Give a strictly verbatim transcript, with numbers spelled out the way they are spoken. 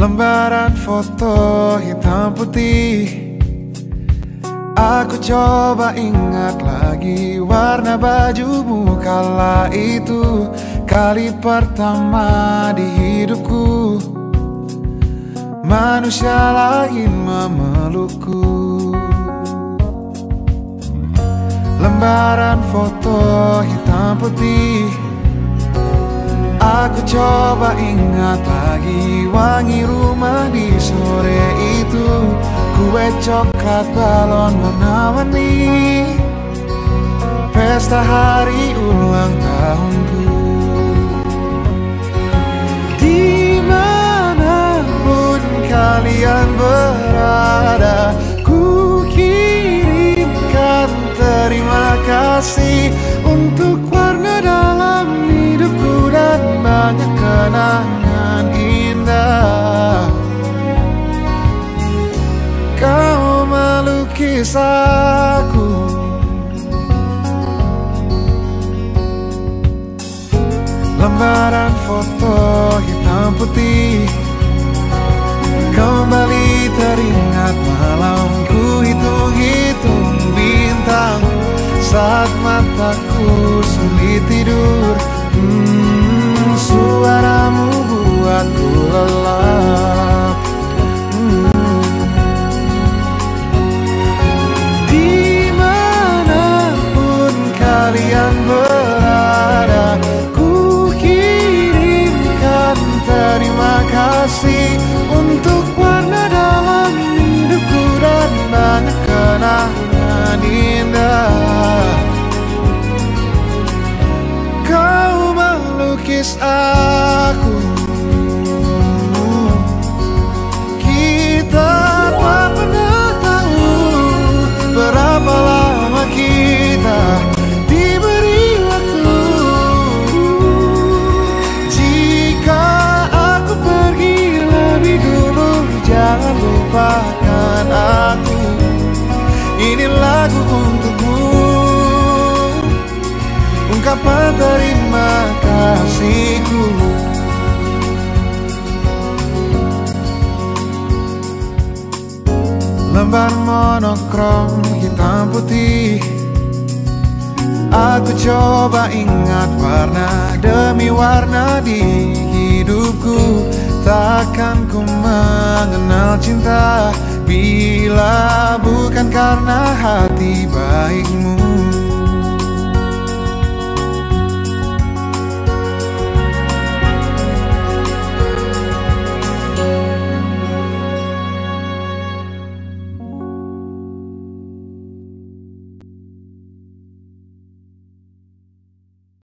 Lembaran foto hitam putih. Aku coba ingat lagi warna bajumu kala itu, kali pertama di hidupku manusia lain memelukku. Lembaran foto hitam putih. Aku coba ingat lagi wangi rumah di sore itu, kue coklat balon warna-warni, pesta hari ulang tahunku. Dimanapun kalian berada, ku kirimkan terima kasih untuk warna dalam hidupku dan banyak kenangan indah. Kau melukis aku, lembaran foto hitam putih. Kembali teringat malamku hitung-hitung bintang saat mataku sulit tidur. Hmm, suaramu buatku lelap. Hmm. Dimanapun kalian berada, ku kirimkan terima kasih untuk warna dalam hidupku dan banyak kenangan indah. Kau melukis aku, kita tak pernah tahu berapa lama kita diberi waktu. Jika aku pergi lebih dulu, jangan lupakan aku. Ini lagu untukmu, ungkapan terima kasihku. Lembar monokrom hitam putih. Aku coba ingat warna demi warna di hidupku. Takkan ku mengenal cinta bila bukan karena hati baikmu.